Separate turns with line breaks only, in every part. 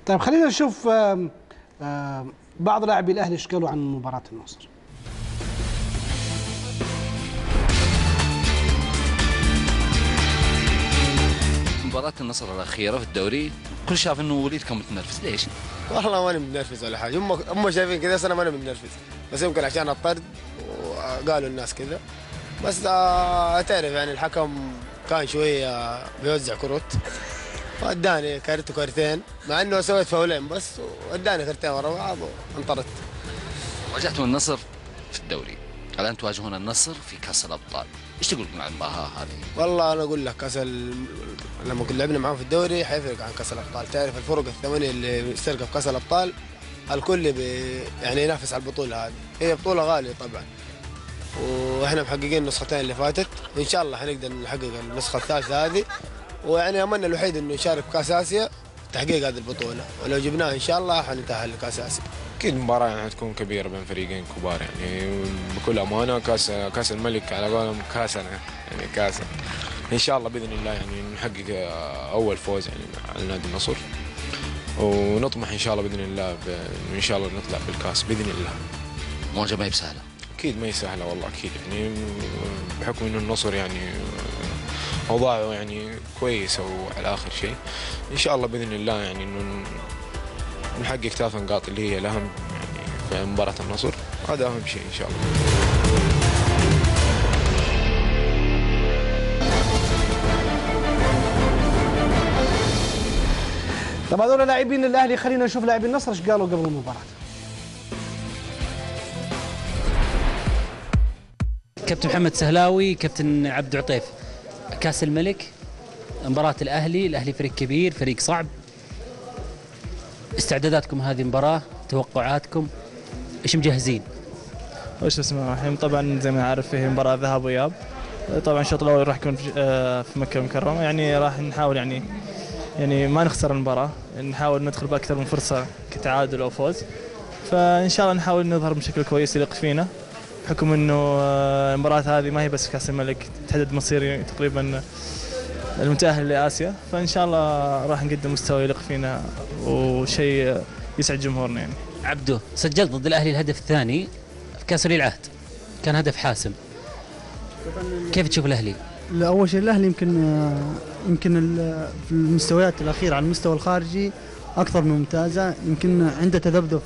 طيب خلينا نشوف بعض لاعبي الاهلي ايش قالوا عن مباراه النصر.
مباراة النصر الأخيرة في الدوري كل شاف إنه وليد كان متنرفز، ليش؟
والله ماني متنرفز ولا حاجة، هم شايفين كذا، أنا ماني متنرفز، بس يمكن عشان الطرد وقالوا الناس كذا، بس تعرف يعني الحكم كان شوية بيوزع كروت، واداني كرت وكرتين مع إنه سويت فاولين بس، واداني كرتين ورا بعض وانطردت.
واجهتوا النصر في الدوري، الآن تواجهون النصر في كأس الأبطال، ايش تقول عن المباراة هذه؟
والله انا اقول لك لما كنا لعبنا معاهم في الدوري حيفرق عن كاس الابطال، تعرف الفرق الثمانيه اللي مشتركه في كاس الابطال الكل يعني ينافس على البطوله هذه، هي بطوله غاليه طبعا، واحنا محققين النسختين اللي فاتت، وان شاء الله حنقدر نحقق النسخه الثالثه هذه، ويعني املنا الوحيد انه نشارك في كاس اسيا تحقيق هذه البطوله، ولو جبناها ان شاء الله حنتاهل لكاس اسيا.
اكيد مباراة يعني حتكون كبيرة بين فريقين كبار، يعني بكل امانة كاس الملك على قولهم كاسنا، يعني كاسنا ان شاء الله باذن الله يعني نحقق اول فوز يعني على نادي النصر، ونطمح ان شاء الله باذن الله ان شاء الله نطلع بالكاس باذن الله.
مواجهة ما هي بسهلة.
اكيد ما هي سهلة والله، اكيد يعني بحكم انه النصر يعني اوضاعه يعني كويسة وعلى اخر شيء، ان شاء الله باذن الله يعني انه نحقق 3 نقاط اللي هي الأهم يعني في مباراة النصر، هذا أهم شيء إن شاء الله.
طب هذول لاعبين الاهلي، خلينا نشوف لاعبين النصر ايش قالوا قبل المباراه.
كابتن محمد سهلاوي، كابتن عبد عطيف، كاس الملك، مباراة الأهلي فريق كبير، فريق صعب، استعداداتكم هذه المباراة، توقعاتكم، ايش مجهزين؟
وش اسمه الحين طبعا زي ما نعرف هي مباراة ذهاب وإياب، طبعا الشوط الأول راح يكون في مكة المكرمة، يعني راح نحاول يعني ما نخسر المباراة، نحاول ندخل بأكثر من فرصة كتعادل أو فوز، فإن شاء الله نحاول نظهر بشكل كويس يليق فينا، بحكم إنه المباراة هذه ما هي بس كأس الملك، تحدد مصير تقريبا المتأهل لآسيا، فإن شاء الله راح نقدم مستوى يليق فينا وشيء يسعد جمهورنا. يعني
عبدو، سجلت ضد الأهلي الهدف الثاني في كأس ولي العهد، كان هدف حاسم، كيف تشوف الأهلي؟
لا، أول شيء الأهلي يمكن في المستويات الأخيرة على المستوى الخارجي أكثر من ممتازة، يمكن عنده تذبذب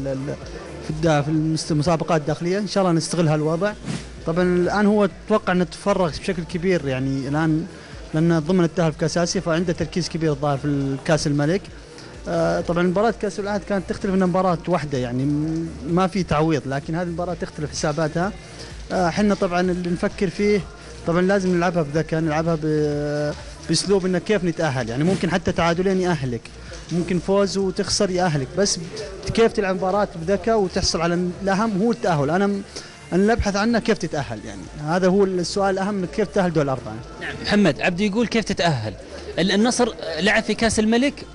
في المسابقات الداخلية، إن شاء الله نستغل هالوضع. طبعا الآن هو أتوقع أنه تفرغ بشكل كبير يعني الآن، لأن ضمن التأهل في كأس آسيا، فعنده تركيز كبير الظاهر في كأس الملك. طبعا مباراة كأس العهد كانت تختلف، انها مباراة واحدة يعني ما في تعويض، لكن هذه المباراة تختلف حساباتها. احنا طبعا اللي نفكر فيه طبعا لازم نلعبها بذكاء، نلعبها باسلوب انه كيف نتأهل، يعني ممكن حتى تعادلين يأهلك، ممكن فوز وتخسر يأهلك، بس كيف تلعب مباراة بذكاء وتحصل على الأهم هو التأهل. أنا اللي أبحث عنه كيف تتأهل، يعني هذا هو السؤال الأهم، كيف تتأهل دول الأربعة.
نعم محمد، عبدو يقول كيف تتأهل. النصر لعب في كأس الملك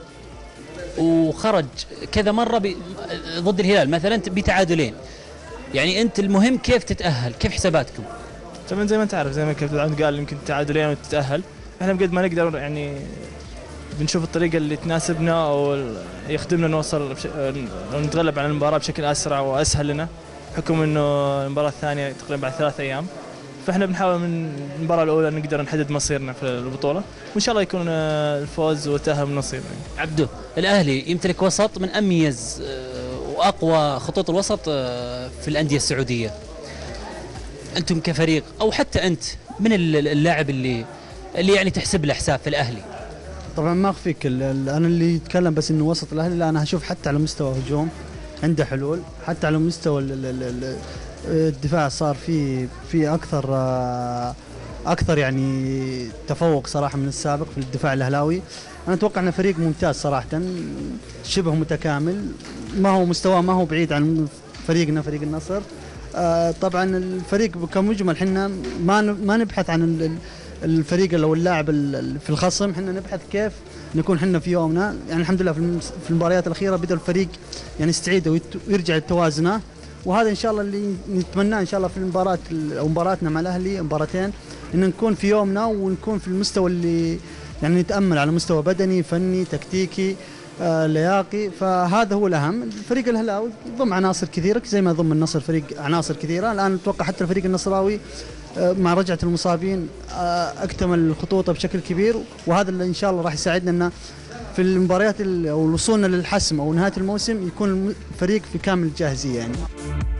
وخرج كذا مرة ضد الهلال مثلا بتعادلين، يعني أنت المهم كيف تتأهل، كيف حساباتكم؟
طبعا زي ما أنت عارف، زي ما كابتن عبد قال يمكن تعادلين وتتأهل، احنا بقد ما نقدر يعني بنشوف الطريقة اللي تناسبنا أو يخدمنا نوصل نتغلب على المباراة بشكل أسرع وأسهل لنا، بحكم إنه المباراة الثانية تقريبا بعد 3 أيام، فإحنا بنحاول من المباراة الأولى نقدر نحدد مصيرنا في البطولة، وإن شاء الله يكون الفوز والتأهل من نصيبنا.
عبدو، الأهلي يمتلك وسط من أميز وأقوى خطوط الوسط في الأندية السعودية. أنتم كفريق أو حتى أنت، من اللاعب اللي يعني تحسب له حساب في الأهلي؟
طبعا ما أخفيك أنا اللي يتكلم بس إنه وسط الأهلي، لا أنا هشوف حتى على مستوى هجوم عنده حلول، حتى على مستوى الدفاع صار في اكثر يعني تفوق صراحه من السابق في الدفاع الاهلاوي. انا اتوقع انه فريق ممتاز صراحه، شبه متكامل، ما هو مستواه ما هو بعيد عن فريق النصر. طبعا الفريق كمجمل احنا ما نبحث عن الفريق او اللاعب في الخصم، احنا نبحث كيف نكون احنا في يومنا. يعني الحمد لله في المباريات الاخيره بدا الفريق يعني يستعيد ويرجع لتوازنه، وهذا ان شاء الله اللي نتمناه ان شاء الله في المباراه او مباراتنا مع الاهلي، مباراتين ان نكون في يومنا ونكون في المستوى اللي يعني نتامل على مستوى بدني فني تكتيكي، لياقي، فهذا هو الاهم. الفريق الهلاوي يضم عناصر كثيره زي ما ضم النصر فريق عناصر كثيره. الان اتوقع حتى الفريق النصراوي مع رجعه المصابين اكتمل خطوطه بشكل كبير، وهذا اللي ان شاء الله راح يساعدنا ان في المباريات او وصولنا للحسم او نهايه الموسم يكون الفريق في كامل الجاهزيه يعني.